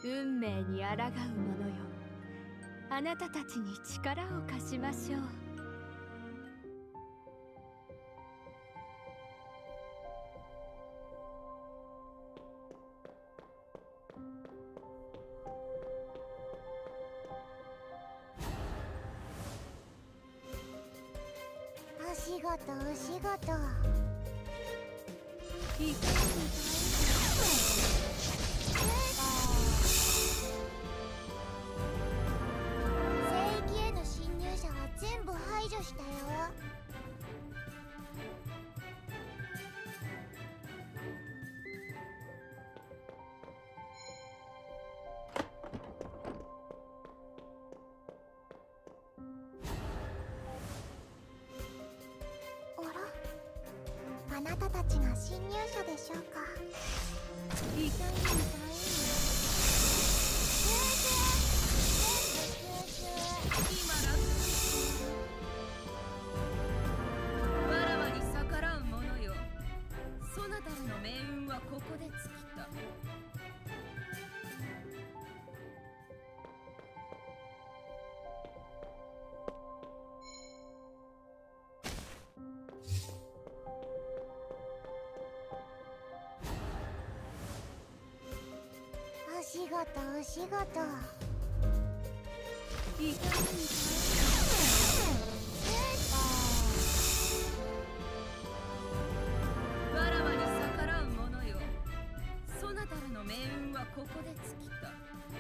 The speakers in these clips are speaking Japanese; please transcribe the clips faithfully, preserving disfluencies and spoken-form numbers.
運命に抗う者よ、あなたたちに力を貸しましょう。 お仕事お仕事。 いかに聖域への侵入者は全部排除したよ。あら、あなたたちが侵入者でしょうか。 いかにわらわに逆らう者よ、そなたらの命運はここで尽きた。 お仕事お仕事。 いかにわらわに逆らう者よ、そなたらの命運はここで尽きた。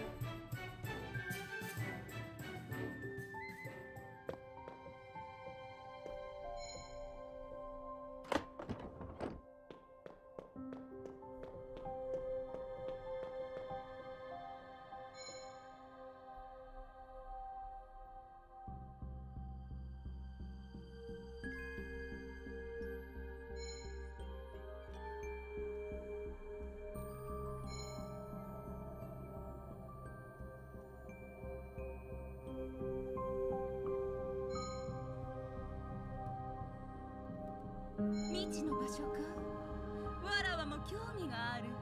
未知の場所か。わらわも興味がある。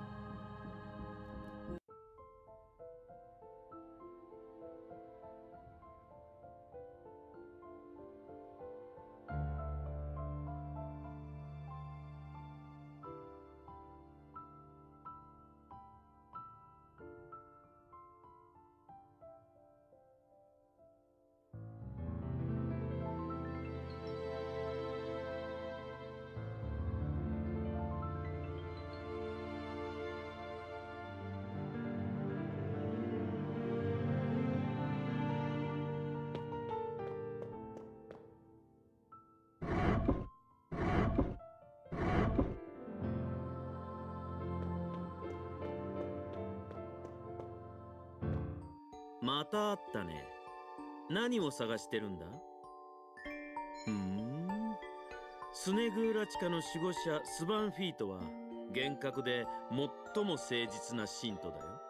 また会ったね。何を探してるんだ？ふーん。スネグーラチカの守護者スバンフィートは厳格で最も誠実な信徒だよ。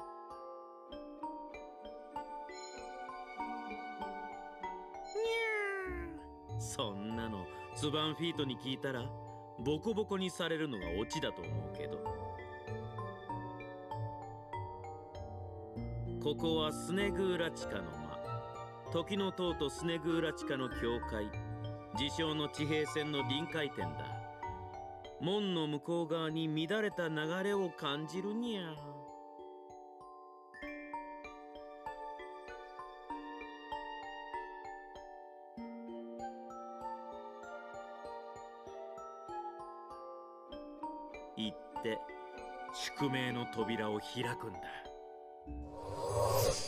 そんなのスバンフィートに聞いたらボコボコにされるのがオチだと思うけど。ここはスネグーラチカの間、時の塔とスネグーラチカの境界、自称の地平線の臨界点だ。門の向こう側に乱れた流れを感じるにゃ。行って宿命の扉を開くんだ。